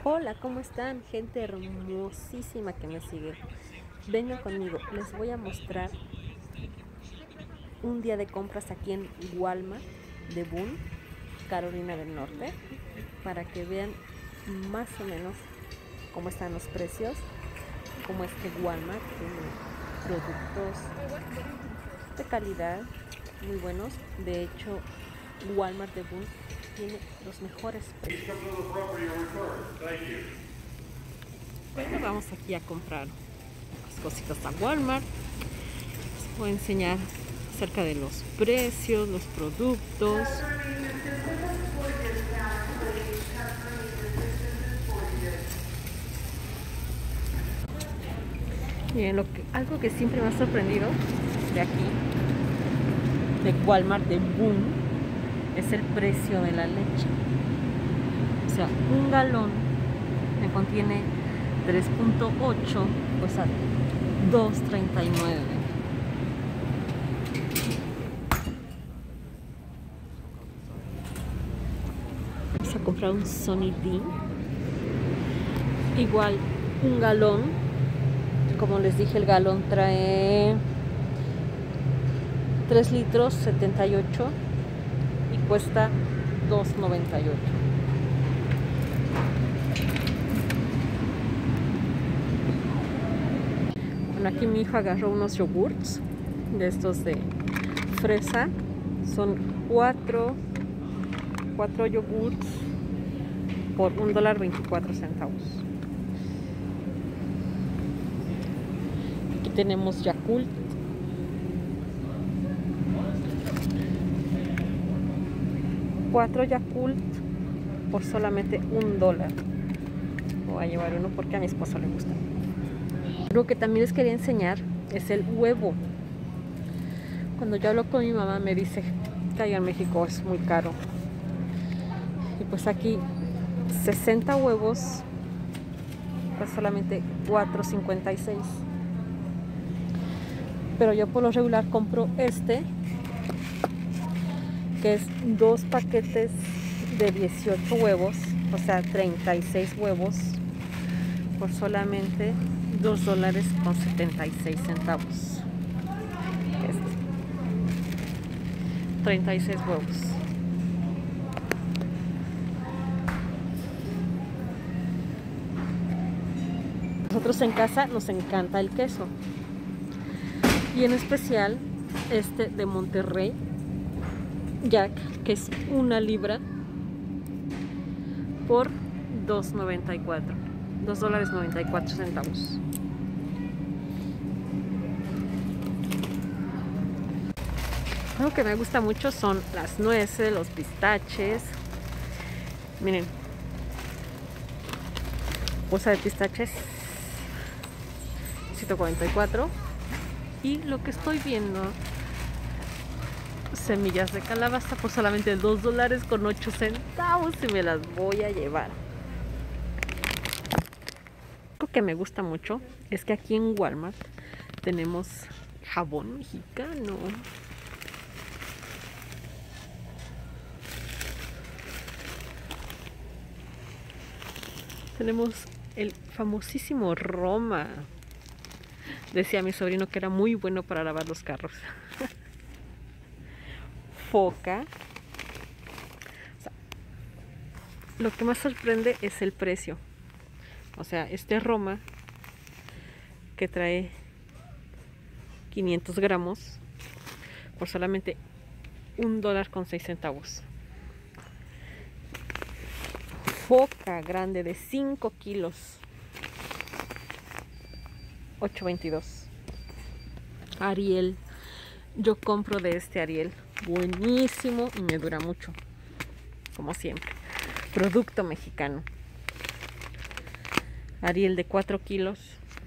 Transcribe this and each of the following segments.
Hola, ¿cómo están? Gente hermosísima que me sigue. Vengan conmigo, les voy a mostrar un día de compras aquí en Walmart de Boone, Carolina del Norte, para que vean más o menos cómo están los precios, cómo es que Walmart tiene productos de calidad muy buenos. De hecho, Walmart de Boone tiene los mejores precios. Bueno, vamos aquí a comprar las cositas a Walmart. Les voy a enseñar acerca de los precios, los productos. Miren, algo que siempre me ha sorprendido de aquí, de Walmart de Boone, es el precio de la leche. O sea, un galón que contiene 3.8 pues a $2.39. Vamos a comprar un Sunny D. Igual un galón. Como les dije, el galón trae 3 litros 78 y cuesta $2.98. Bueno, aquí mi hijo agarró unos yogurts de estos de fresa. Son 4 yogurts por $1.24. Aquí tenemos Yakult. Cuatro Yakult por solamente $1. Voy a llevar uno porque a mi esposo le gusta. Algo que también les quería enseñar es el huevo. Cuando yo hablo con mi mamá me dice que allá en México es muy caro. Y pues aquí 60 huevos pues solamente $4.56. Pero yo por lo regular compro este, que es 2 paquetes de 18 huevos, o sea 36 huevos, por solamente $2.76. 36 huevos. Nosotros en casa nos encanta el queso, y en especial este de Monterrey Jack, que es 1 libra por $2.94. $2.94. Algo que me gusta mucho son las nueces, los pistaches. Miren, bolsa de pistaches, 144. Y lo que estoy viendo, semillas de calabaza por solamente $2.08, y me las voy a llevar. Algo que me gusta mucho es que aquí en Walmart tenemos jabón mexicano. Tenemos el famosísimo Roma. Decía mi sobrino que era muy bueno para lavar los carros. Foca. O sea, lo que más sorprende es el precio. O sea, este Roma, que trae 500 gramos, por solamente $1.06. Foca grande de 5 kilos, $8.22. Ariel, yo compro de este Ariel, buenísimo y me dura mucho, como siempre. Producto mexicano. Ariel de 4 kilos,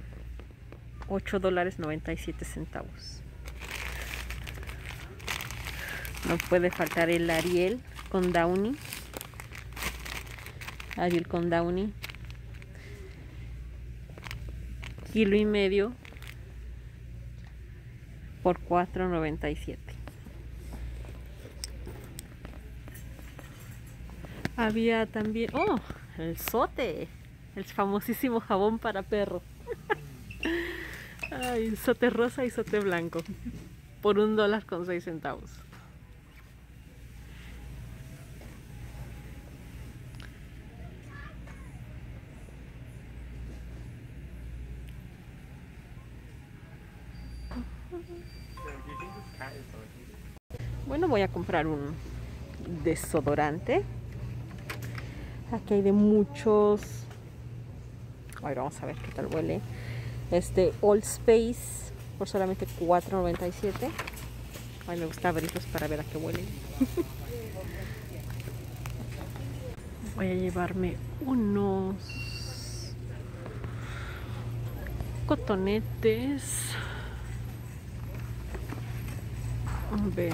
$8.97. No puede faltar el Ariel con Downy. Ariel con Downy, 1,5 kilos por $4.97. Había también, el Sote, el famosísimo jabón para perro. Ay, sote rosa y sote blanco por $1.06. Bueno, voy a comprar un desodorante. Aquí hay de muchos. A ver, vamos a ver qué tal huele. Old Space por solamente $4.97. Ay, me gusta abrirlos para ver a qué huelen. Voy a llevarme unos cotonetes. A ver,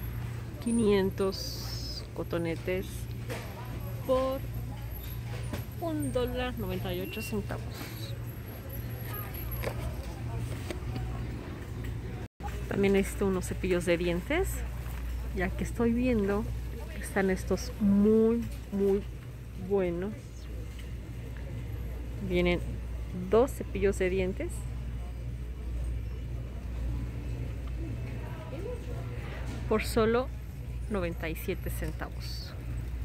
500 cotonetes por $1.98. También necesito unos cepillos de dientes, ya que estoy viendo que están estos muy buenos. Vienen 2 cepillos de dientes por solo 97 centavos.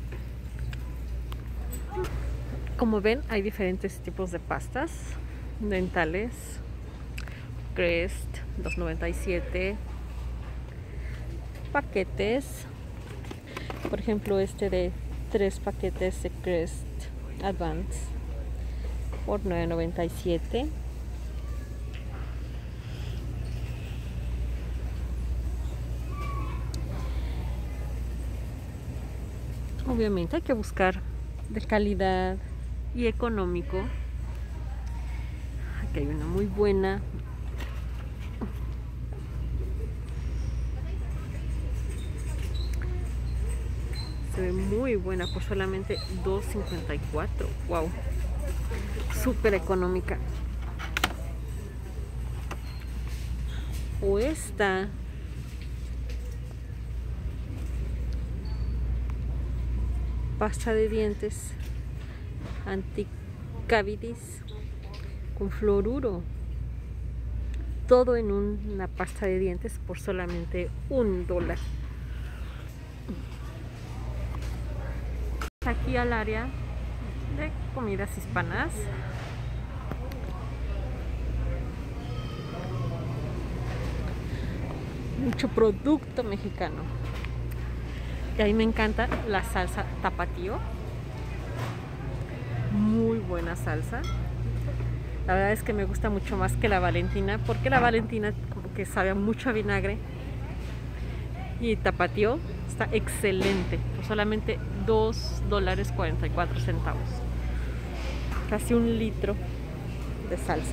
Como ven, hay diferentes tipos de pastas dentales. Crest, $2.97. Paquetes, por ejemplo, de 3 paquetes de Crest Advance por $9.97. Obviamente hay que buscar de calidad y económico. Aquí hay una muy buena. Se ve muy buena por solamente $2.54. Wow, súper económica. O esta pasta de dientes anticavities con fluoruro, todo en una pasta de dientes por solamente $1. Aquí al área de comidas hispanas. Mucho producto mexicano. Y a mí me encanta la salsa tapatío. Muy buena salsa. La verdad es que me gusta mucho más que la Valentina, porque la Valentina como que sabe mucho a vinagre. Y tapatío está excelente, por solamente $2.44. Casi 1 litro de salsa.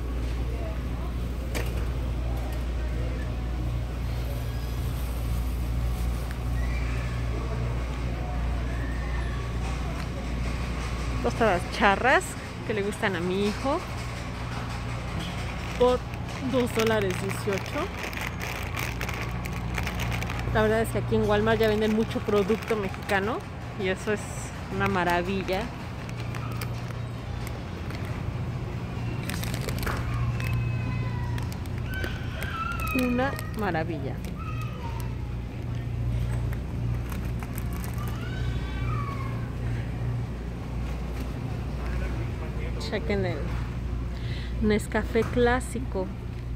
Tostadas charras que le gustan a mi hijo por $2.18. La verdad es que aquí en Walmart ya venden mucho producto mexicano y eso es una maravilla. Una maravilla. Chequen el Nescafé clásico.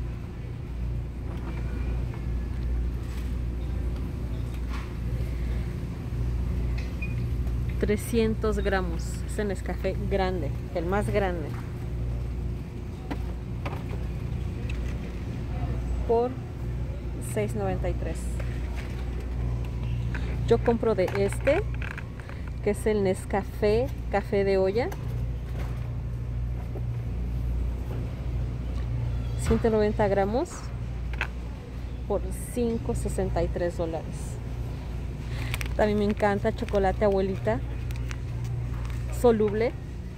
$300 gramos. Es el Nescafé grande, el más grande. Por $6.93. Yo compro de que es el Nescafé café de olla. 190 gramos por $5.63. También me encanta chocolate abuelita soluble,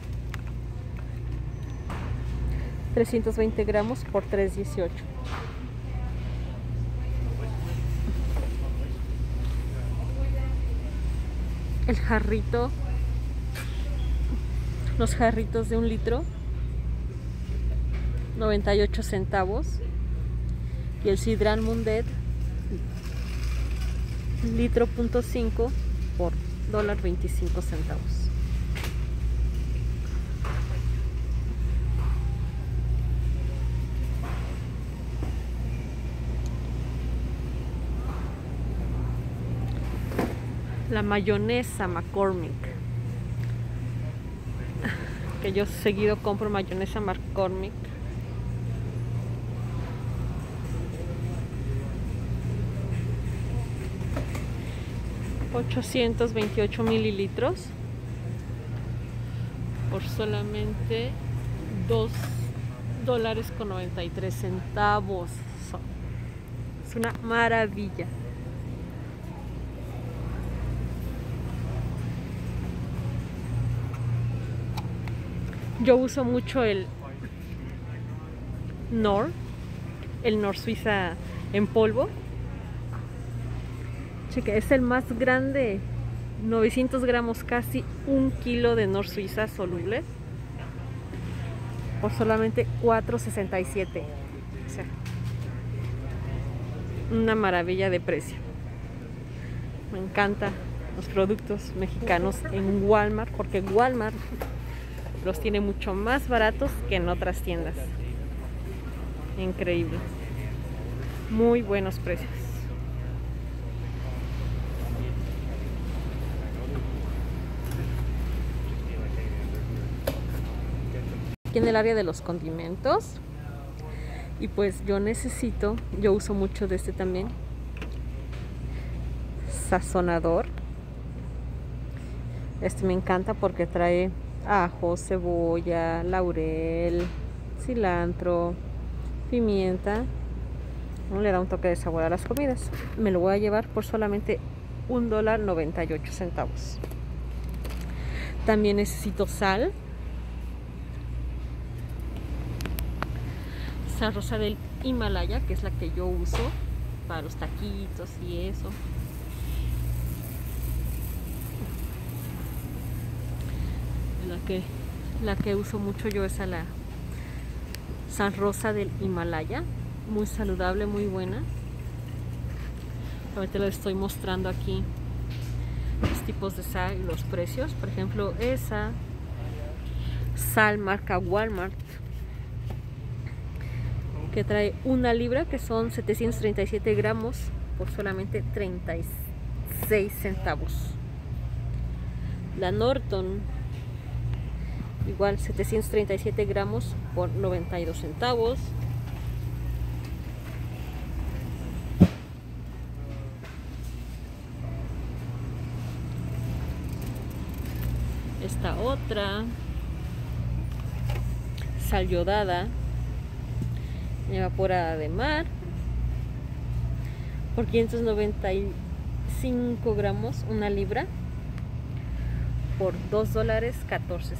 320 gramos por $3.18. Los jarritos de 1 litro, 98 centavos. Y el Sidral Mundet, litro .5 por $1.25. La mayonesa McCormick, que yo seguido compro mayonesa McCormick. $828 mililitros por solamente $2.93. Es una maravilla. Yo uso mucho el Knorr Suiza en polvo. Cheque, es el más grande, 900 gramos, casi 1 kilo de Knorr Suiza soluble por solamente $4.67. O sea, una maravilla de precio. Me encantan los productos mexicanos en Walmart, porque Walmart los tiene mucho más baratos que en otras tiendas. Increíble. Muy buenos precios. Aquí en el área de los condimentos, y pues yo uso mucho de este también, sazonador. Este me encanta porque trae ajo, cebolla, laurel, cilantro, pimienta. Le da un toque de sabor a las comidas. Me lo voy a llevar por solamente $1.98. También necesito sal rosa del Himalaya, que es la que yo uso para los taquitos y eso. La que uso mucho yo es a la San Rosa del Himalaya, muy saludable, muy buena. Ahorita les estoy mostrando aquí los tipos de sal y los precios. Por ejemplo, esa sal marca Walmart, que trae 1 libra, que son 737 gramos por solamente 36 centavos. La Norton, igual 737 gramos por 92 centavos. Esta otra, sal yodada evaporada de mar, por 595 gramos, 1 libra, por $2.14.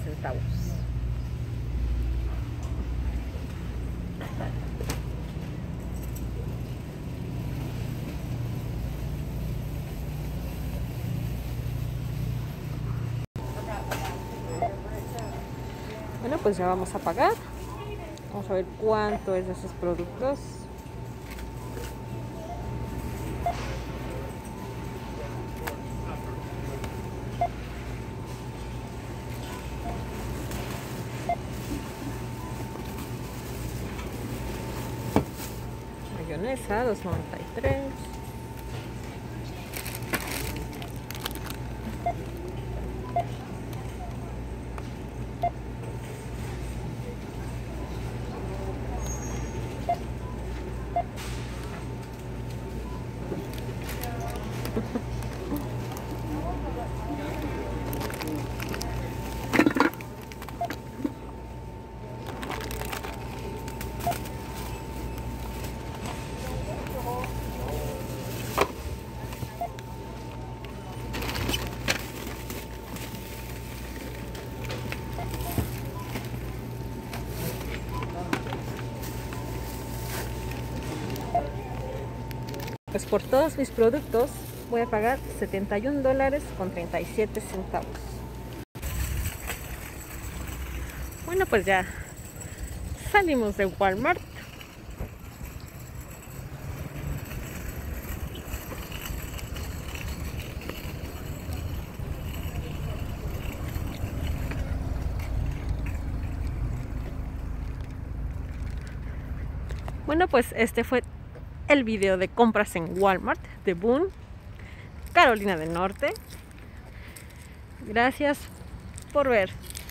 Bueno, pues ya vamos a pagar. Vamos a ver cuánto es de esos productos. Mayonesa, $2.93. Pues por todos mis productos voy a pagar $71.37. Bueno, pues ya salimos de Walmart. Bueno, pues este fue el video de compras en Walmart de Boone, Carolina del Norte. Gracias por ver.